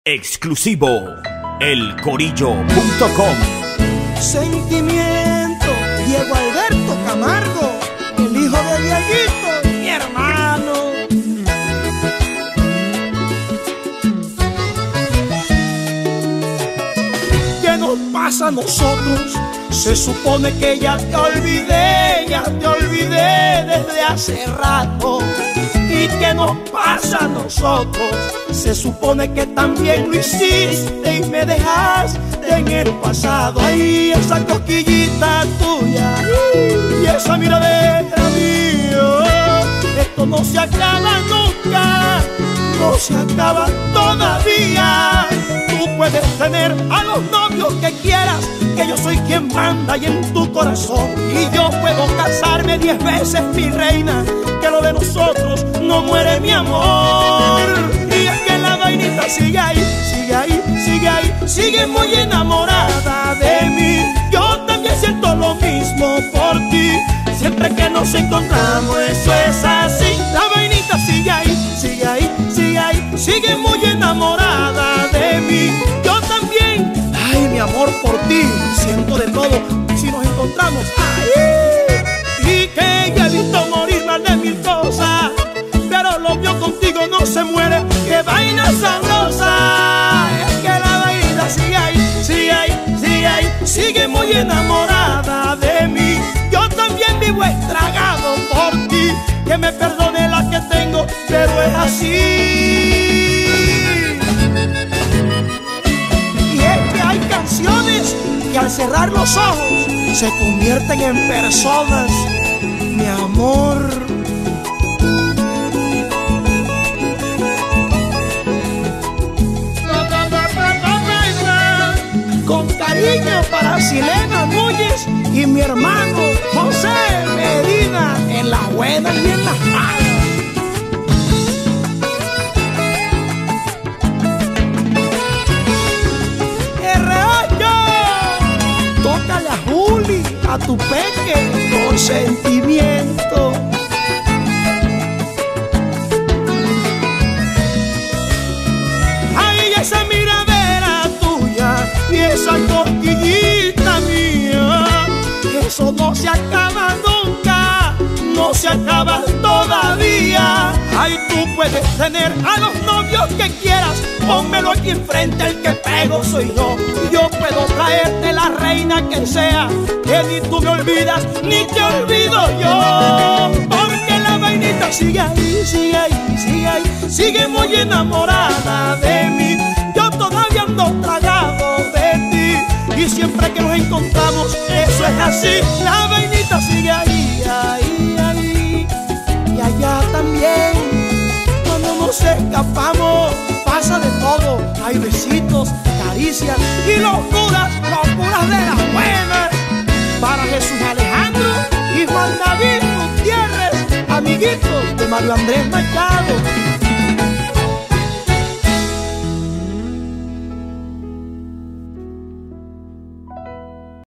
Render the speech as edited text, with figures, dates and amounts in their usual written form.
Exclusivo elcorillo.com. Sentimiento, Diego Alberto Camargo, el hijo de Dieguito, mi hermano. ¿Qué nos pasa a nosotros? Se supone que ya te olvidé desde hace rato. ¿Y qué nos pasa a nosotros? Se supone que también lo hiciste y me dejaste en el pasado. Ay, esa cosquillita tuya y esa miradera mía. Esto no se acaba nunca, no se acaba todavía. Tú puedes tener a los novios que quieras, que yo soy quien manda y en tu corazón. Y yo puedo casarme 10 veces, mi reina, que lo de nosotros no muere, mi amor. Y es que la vainita sigue ahí, sigue ahí, sigue ahí, sigue muy enamorada de mí. Yo también siento lo mismo por ti. Siempre que nos encontramos, eso es así. La vainita sigue ahí, sigue ahí, sigue ahí, sigue muy enamorada de mí. Yo también, ay, mi amor por ti, siento de todo si nos encontramos. Ay, y que ya he visto morir más de 1000 cosas, pero lo mío contigo no se muere. ¡Qué vaina sabrosa! Es que la vaina sigue ahí, sigue ahí, sigue ahí, sigue muy enamorada de mí. Yo también vivo estragado por ti. Que me perdone la que tengo, pero es así. Y es que hay canciones que al cerrar los ojos se convierten en personas, mi amor. Con cariño para Silena Núñez y mi hermano José Medina, en las buenas y en las malas. Tócale a Juli, a tu peque, con sentimiento. Ay, esa miradera tuya y esa cosquillita mía, eso no se acaba nunca, no se acaba todavía. Ay, tú puedes tener a los novios que quieras, pónmelo aquí enfrente, el que pego soy yo. Yo puedo traerte la reina que sea, que ni tú me olvidas, ni te olvido yo. Porque la vainita sigue ahí, sigue ahí, sigue ahí, sigue muy enamorada de mí. Yo todavía ando tragado de ti, y siempre que nos encontramos, eso es así. La vainita sigue ahí, ahí, ahí, y allá también. Cuando nos escapamos, pasa de todo. Hay besitos, caricias y locuras, locuras de las buenas. Para Jesús Alejandro y Juan David Gutiérrez, amiguitos de Mario Andrés Machado.